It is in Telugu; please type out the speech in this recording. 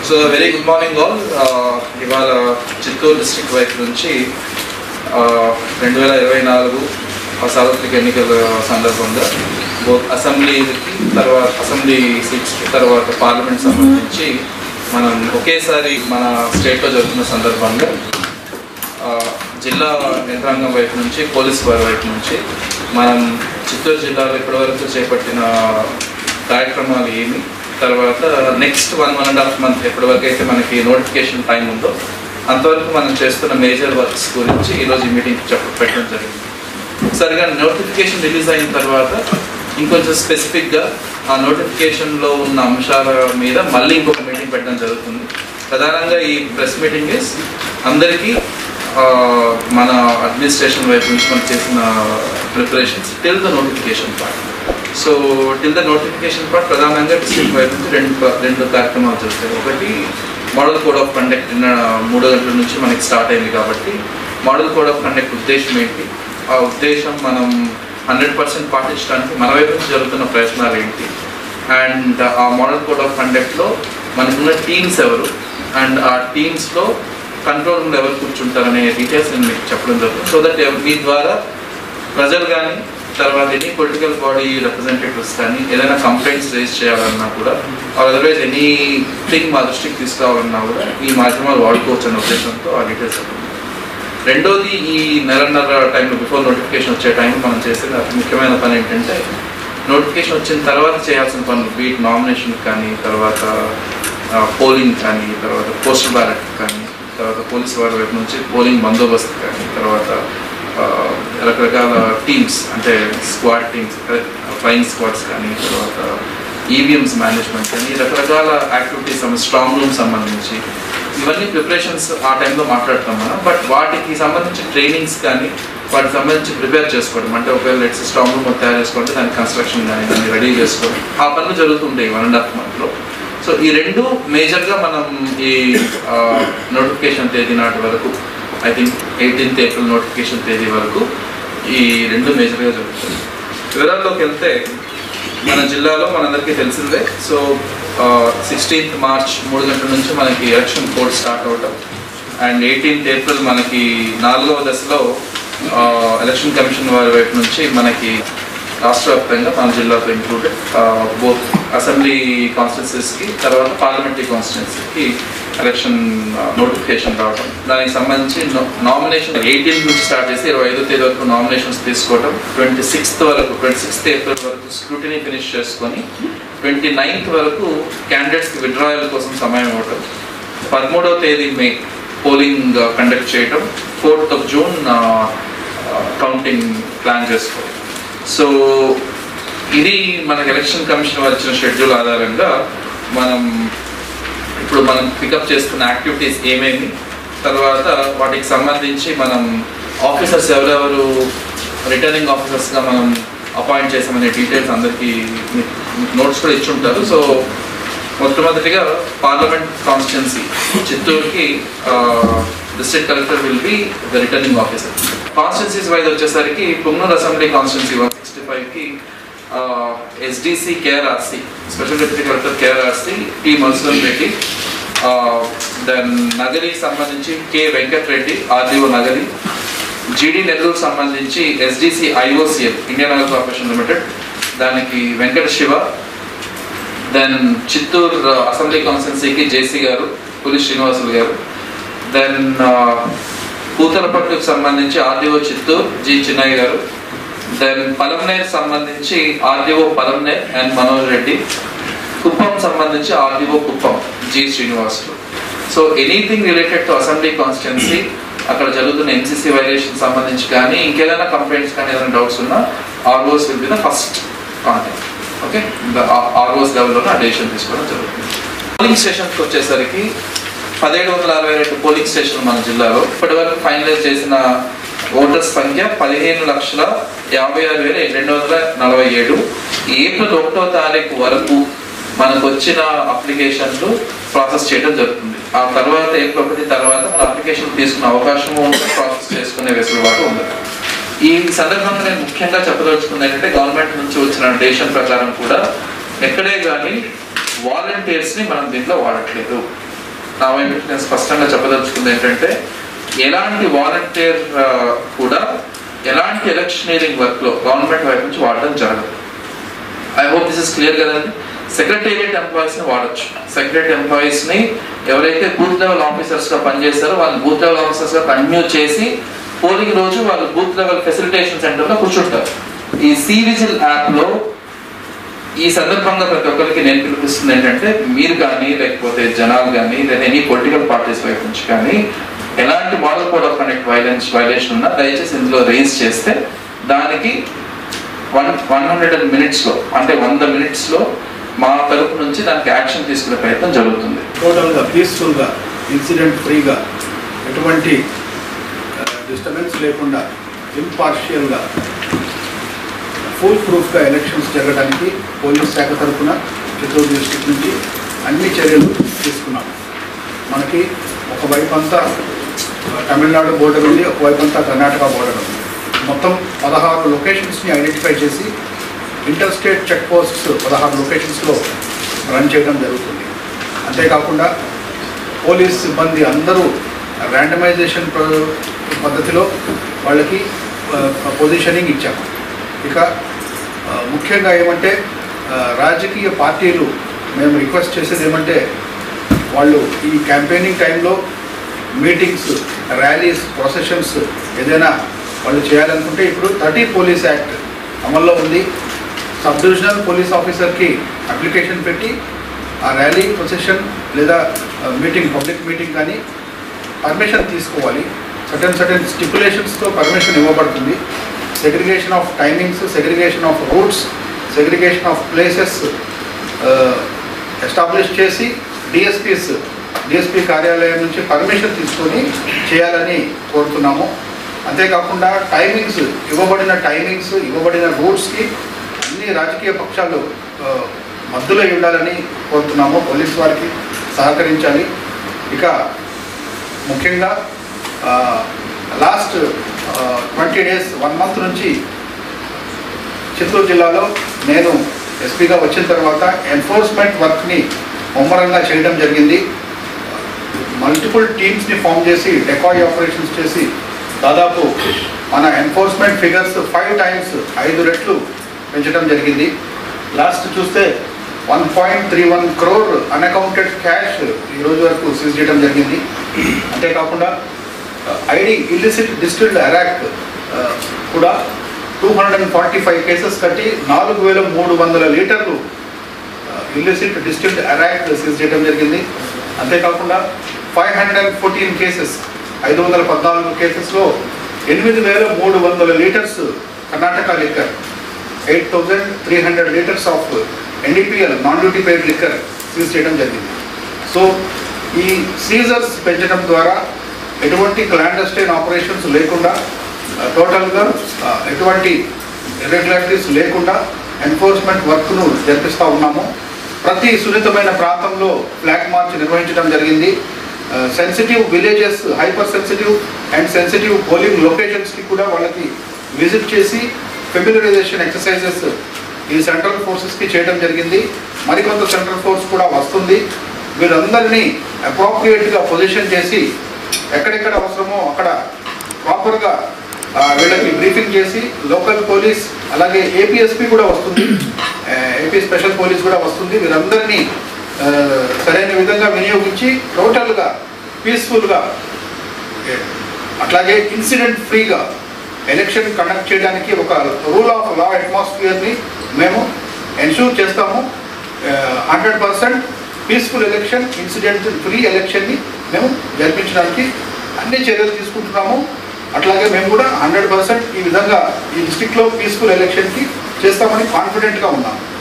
So very good morning all. ఇవాళ చిత్తూరు డిస్ట్రిక్ట్ వైపు నుంచి 2024 సార్వత్రిక ఎన్నికల సందర్భంగా బోత్ అసెంబ్లీకి తర్వాత అసెంబ్లీ సీట్స్కి తర్వాత పార్లమెంట్ సంబంధించి మనం ఒకేసారి మన స్టేట్లో జరుగుతున్న సందర్భంగా జిల్లా యంత్రాంగం వైపు నుంచి పోలీస్ వారి వైపు నుంచి మనం చిత్తూరు జిల్లాలో ఇప్పటివరకు చేపట్టిన కార్యక్రమాలు ఏమి, తర్వాత నెక్స్ట్ 1.5 month ఎప్పటివరకు అయితే మనకి నోటిఫికేషన్ టైం ఉందో అంతవరకు మనం చేస్తున్న మేజర్ వర్క్స్ గురించి ఈరోజు ఈ మీటింగ్ పెట్టడం జరిగింది. సరిగా నోటిఫికేషన్ రిలీజ్ అయిన తర్వాత ఇంకొంచెం స్పెసిఫిక్గా ఆ నోటిఫికేషన్లో ఉన్న అంశాల మీద మళ్ళీ ఇంకొక మీటింగ్ పెట్టడం జరుగుతుంది. ప్రధానంగా ఈ ప్రెస్ మీటింగ్ ఇస్ అందరికీ మన అడ్మినిస్ట్రేషన్ వైపు నుంచి మనం చేసిన preparations till the notification part. So till the notification part ప్రధానంగా డిస్ట్రిక్ట్ వైపు నుంచి రెండు కార్యక్రమాలు జరుగుతాయి. ఒకటి మోడల్ కోడ్ ఆఫ్ కండక్ట్ 3 గంటల నుంచి మనకి స్టార్ట్ అయింది కాబట్టి మోడల్ కోడ్ ఆఫ్ కండక్ట్ ఉద్దేశం ఏంటి, ఆ ఉద్దేశం మనం 100% పాటించడానికి మన వైపు నుంచి జరుగుతున్న ప్రయత్నాలు ఏంటి, అండ్ ఆ మోడల్ కోడ్ ఆఫ్ కండక్ట్లో మనకున్న టీమ్స్ ఎవరు అండ్ ఆ టీమ్స్లో కంట్రోల్ రూమ్లో ఎవరు కూర్చుంటారనే డీటెయిల్స్ నేను మీకు చెప్పడం జరుగుతుంది. సో దట్ మీ ద్వారా ప్రజలు కానీ తర్వాత ఎనీ పొలిటికల్ బాడీ రిప్రజెంటేటివ్స్ కానీ ఏదైనా కంప్లైంట్స్ రేజ్ చేయాలన్నా కూడా అదర్వైజ్ ఎనీథింగ్ మా దృష్టికి తీసుకురావాలన్నా కూడా ఈ మాధ్యమాలు వాడుకోవచ్చు అనే ఉద్దేశంతో ఆ డీటెయిల్స్ చెప్పండి. రెండోది, ఈ నెలన్నర టైంలో బిఫోర్ నోటిఫికేషన్ వచ్చే టైంలో మనం చేసేది అతి ముఖ్యమైన పని ఏంటంటే నోటిఫికేషన్ వచ్చిన తర్వాత చేయాల్సిన పనులు, బీట్ నామినేషన్ కానీ తర్వాత పోలింగ్ కానీ తర్వాత పోస్టల్ బ్యాలెట్ కానీ తర్వాత పోలీస్ వారి వైపు నుంచి పోలింగ్ బందోబస్తు కానీ తర్వాత రకరకాల టీమ్స్ అంటే స్క్వాడ్ టీమ్స్, ఫ్లయింగ్ స్క్వాడ్స్ కానీ తర్వాత ఈవీఎంస్ మేనేజ్మెంట్ కానీ రకరకాల యాక్టివిటీస్ స్ట్రాంగ్ రూమ్ సంబంధించి ఇవన్నీ ప్రిపరేషన్స్ ఆ టైంలో మాట్లాడతాం మనం. బట్ వాటికి సంబంధించి ట్రైనింగ్స్ కానీ వాటికి సంబంధించి ప్రిపేర్ చేసుకోవడం అంటే ఒకవేళ లెట్స్ స్ట్రాంగ్ రూమ్ తయారు చేసుకుంటే దాని కన్స్ట్రక్షన్ కానీ దాన్ని రెడీ చేసుకోవడం ఆ పనులు జరుగుతుంటాయి 1.5 monthలో. సో ఈ రెండు మేజర్గా మనం ఈ నోటిఫికేషన్ తేదీ నాటి వరకు I think 18th April notification తేదీ వరకు ఈ రెండు మేజర్గా జరుగుతుంది. వివరాల్లోకి వెళ్తే మన జిల్లాలో మనందరికీ తెలిసిందే. సో 16th March 3 గంటల నుంచి మనకి ఎలక్షన్ కోడ్ స్టార్ట్ అవటం అండ్ 18th April మనకి 4వ దశలో ఎలక్షన్ కమిషన్ వారి వైపు నుంచి మనకి రాష్ట్ర వ్యాప్తంగా మన జిల్లాతో ఇంక్లూడెడ్ బోత్ అసెంబ్లీ కాన్స్టిట్యున్సీస్కి తర్వాత పార్లమెంటరీ కాన్స్టిట్యున్సీకి ఎలక్షన్ నోటిఫికేషన్ రావడం, దానికి సంబంధించి నామినేషన్ 18 నుంచి స్టార్ట్ చేసి 25వ తేదీ వరకు నామినేషన్స్ తీసుకోవడం, 26th April వరకు స్క్రూటినీ ఫినిష్ చేసుకొని 29th వరకు క్యాండిడేట్స్కి విత్డ్రాయల్ కోసం సమయం ఇవ్వడం, 13వ తేదీ మే పోలింగ్ కండక్ట్ చేయడం, 4th June కౌంటింగ్ ప్లాన్ చేసుకోవడం. సో ఇది మనకు ఎలక్షన్ కమిషన్ వారు ఇచ్చిన షెడ్యూల్ ఆధారంగా మనం పికప్ చేస్తున్న యాక్టివిటీస్ ఏమేమి, తర్వాత వాటికి సంబంధించి మనం ఆఫీసర్స్ ఎవరెవరు రిటర్నింగ్ ఆఫీసర్స్గా మనం అపాయింట్ చేసామనే డీటెయిల్స్ అందరికీ నోట్స్ కూడా ఇచ్చుంటారు. సో మొట్టమొదటిగా పార్లమెంట్ కాన్స్టిట్యున్సీ చిత్తూరుకి district collector will be the returning officer. Constituencies wise వచ్చేసరికి పుంగనూరు అసెంబ్లీ కాన్స్టిట్యున్సీ 165కి SDC KRRC special deputy collector KRRC T Madhusudan Reddy, then నగరికి సంబంధించి K Venkatareddy RDO Nagari, GD Nellore సంబంధించి SDC IOCL Indian Oil Corporation Limited దానికి వెంకట శివ, దెన్ చిత్తూరు అసెంబ్లీ కాన్స్టిట్యున్సీకి జేసీ గారు పులి శ్రీనివాసులు గారు, దెన్ పూతలపట్టుకు సంబంధించి ఆర్డీఓ చిత్తూరు జి చిన్నయ్య గారు, దెన్ పలంనేర్ సంబంధించి ఆర్డీఓ పలంనేర్ అండ్ మనోజ్ రెడ్డి, కుప్పం సంబంధించి RDO Kuppam G Srinivasulu. So anything related to assembly constituency అక్కడ జరుగుతున్న ఎంసీసీ వైలేషన్ సంబంధించి కానీ ఇంకేదైనా కంప్లైంట్స్ కానీ ఏదైనా డౌట్స్ ఉన్నా ROs will be the first contact. Okay, ROs లెవెల్లోనే ఆ డెసిషన్ తీసుకోవడం జరుగుతుంది. పోలింగ్ స్టేషన్స్కి వచ్చేసరికి 1762 పోలింగ్ స్టేషన్లు మన జిల్లాలో ఇప్పటివరకు ఫైనలైజ్ చేసిన ఓటర్స్ సంఖ్య 15,56,247. April 1వ తారీఖు వరకు మనకు వచ్చిన అప్లికేషన్లు ప్రాసెస్ చేయడం జరుగుతుంది. ఆ తర్వాత April 1 తర్వాత మన అప్లికేషన్ తీసుకునే అవకాశము ప్రాసెస్ చేసుకునే వెసులుబాటు ఉంది. ఈ సందర్భంగా నేను ముఖ్యంగా చెప్పదలుచుకుంది ఏంటంటే గవర్నమెంట్ నుంచి వచ్చిన డెసిషన్ ప్రకారం కూడా ఎక్కడే కానీ వాలంటీర్స్ని మనం దీంట్లో వాడట్లేదు. నా వైపు నేను స్పష్టంగా చెప్పదలుచుకుంది ఏంటంటే ఎలాంటి వాలంటీర్ కూడా ఎలాంటి ఎలక్షనీరింగ్ వర్క్లో గవర్నమెంట్ వైపు నుంచి వాడడం జరగదు. I hope this is clear కదండి. సెక్రటేరియట్ ఎంప్లాయీస్ని వాడచ్చు. సెక్రటేరియట్ ఎంప్లాయీస్ని ఎవరైతే బూత్ లెవెల్ ఆఫీసర్స్గా పనిచేస్తారో వాళ్ళు బూత్ లెవెల్ ఆఫీసర్స్గా కంటిన్యూ చేసి పోలింగ్ రోజు వాళ్ళు బూత్ లెవెల్ ఫెసిలిటేషన్ సెంటర్లో కూర్చుంటారు. ఈ సివిజిల్ యాప్లో ఈ సందర్భంగా ప్రతి ఒక్కరికి నేను పిలిపిస్తుంది ఏంటంటే మీరు కానీ లేకపోతే జనాలు కానీ లేదా ఎనీ పొలిటికల్ పార్టీస్ వైపు నుంచి కానీ ఎలాంటి model code of conduct violation ఉన్నా దయచేసి ఇందులో రేజ్ చేస్తే దానికి 100 minutesలో అంటే 100 minutesలో మా తరపు నుంచి దానికి యాక్షన్ తీసుకునే ప్రయత్నం జరుగుతుంది. టోటల్గా పీస్ఫుల్గా ఇన్సిడెంట్ ఫ్రీగా ఎటువంటి డిస్టర్బెన్స్ లేకుండా ఇంపార్షియల్గా ఫుల్ ప్రూఫ్గా ఎలక్షన్స్ జరగడానికి పోలీస్ శాఖ తరఫున చిత్తూరు డిస్ట్రిక్ట్ నుంచి అన్ని చర్యలు తీసుకున్నాం. మనకి ఒకవైపు అంతా తమిళనాడు బోర్డర్ ఉంది, ఒకవైపు అంతా కర్ణాటక బోర్డర్ ఉంది. మొత్తం 16 లొకేషన్స్ని ఐడెంటిఫై చేసి ఇంటర్ స్టేట్ చెక్ పోస్ట్స్ 16 లొకేషన్స్లో రన్ చేయడం జరుగుతుంది. అంతేకాకుండా పోలీస్ సిబ్బంది అందరూ ర్యాండమైజేషన్ పద్ధతిలో వాళ్ళకి పొజిషనింగ్ ఇచ్చాము. ఇక ముఖ్యంగా ఏమంటే రాజకీయ పార్టీలు మేము రిక్వెస్ట్ చేసేది ఏమంటే వాళ్ళు ఈ క్యాంపెయినింగ్ టైంలో మీటింగ్స్, ర్యాలీస్, ప్రొసెషన్స్ ఏదైనా వాళ్ళు చేయాలనుకుంటే ఇప్పుడు 30 పోలీస్ యాక్ట్ అమల్లో ఉంది. సబ్ డివిజనల్ పోలీస్ ఆఫీసర్కి అప్లికేషన్ పెట్టి ఆ ర్యాలీ, ప్రొసెషన్ లేదా మీటింగ్, పబ్లిక్ మీటింగ్ కానీ పర్మిషన్ తీసుకోవాలి. సర్టెన్ స్టిపులేషన్స్తో పర్మిషన్ ఇవ్వబడుతుంది. Segregation of timings, segregation of routes, segregation of places establish చేసి డిఎస్పీ కార్యాలయం నుంచి పర్మిషన్ తీసుకొని చేయాలని కోరుతున్నాము. అంతేకాకుండా ఇవ్వబడిన రూట్స్కి అన్ని రాజకీయ పక్షాలు మద్దతులో ఉండాలని కోరుతున్నాము. పోలీస్ వారికి సహకరించాలి. ఇక ముఖ్యంగా లాస్ట్ 20 days 1 month నుంచి చిత్తూరు జిల్లాలో నేను ఎస్పీగా వచ్చిన తర్వాత ఎన్ఫోర్స్మెంట్ వర్క్ని ముమ్మరంగా చేయడం జరిగింది. మల్టిపుల్ టీమ్స్ని ఫామ్ చేసి డెకాయ్ ఆపరేషన్స్ చేసి దాదాపు మన ఎన్ఫోర్స్మెంట్ ఫిగర్స్ 5 రెట్లు పెంచడం జరిగింది. లాస్ట్ చూస్తే 1.31 crore అన్అకౌంటెడ్ క్యాష్ ఈరోజు వరకు సీజ్ చేయడం జరిగింది. అంతేకాకుండా ఇల్లిసిట్ డిస్టిల్డ్ అరాక్ కూడా 245 కేసెస్ కట్టి 4,300 లీటర్లు ఇల్లిసిట్ డిస్టిల్డ్ అరాక్ సీజ్ చేయడం జరిగింది. అంతేకాకుండా 514 కేసెస్ 514 కేసెస్లో 8,300 litres Karnataka liquor, 8,300 litres of NDPL non duty paid liquor seize చేయడం జరిగింది. సో ఈ సీజర్స్ పెంచడం ద్వారా ఎటువంటి క్లాండస్టైన్ ఆపరేషన్స్ లేకుండా, టోటల్గా ఎటువంటి ఇర్రెగ్యులారిటీస్ లేకుండా ఎన్ఫోర్స్మెంట్ వర్క్ను జరిపిస్తూ ఉన్నాము. ప్రతి సున్నితమైన ప్రాంతంలో ఫ్లాగ్ మార్చ్ నిర్వహించడం జరిగింది. Sensitive villages, hyper sensitive and sensitive polling లొకేషన్స్కి కూడా వాళ్ళకి విజిట్ చేసి ఫెమిలరైజేషన్ ఎక్సర్సైజెస్ ఈ సెంట్రల్ ఫోర్సెస్కి చేయడం జరిగింది. మరికొంత సెంట్రల్ ఫోర్స్ కూడా వస్తుంది. వీరందరినీ అప్రోప్రియేట్గా పొజిషన్ చేసి ఎక్కడెక్కడ అవసరమో అక్కడ ప్రాపర్గా వీళ్ళకి బ్రీఫింగ్ చేసి లోకల్ పోలీస్ అలాగే ఏపీఎస్పీ కూడా వస్తుంది, ఏపీ స్పెషల్ పోలీస్ కూడా వస్తుంది. వీరందరినీ సరైన విధంగా వినియోగించి టోటల్గా పీస్ఫుల్గా అట్లాగే ఇన్సిడెంట్ ఫ్రీగా ఎలక్షన్ కండక్ట్ చేయడానికి ఒక రూల్ ఆఫ్ లా అట్మాస్ఫియర్ని మేము ఎన్ష్యూర్ చేస్తాము. 100% పీస్ఫుల్ ఎలక్షన్, ఇన్సిడెంట్ ఫ్రీ ఎలక్షన్ని మేము జరిపించడానికి అన్ని చర్యలు తీసుకుంటున్నాము. అట్లాగే మేము కూడా 100% ఈ విధంగా ఈ డిస్ట్రిక్ట్లో పీస్ఫుల్ ఎలక్షన్కి చేస్తామని కాన్ఫిడెంట్గా ఉన్నాము.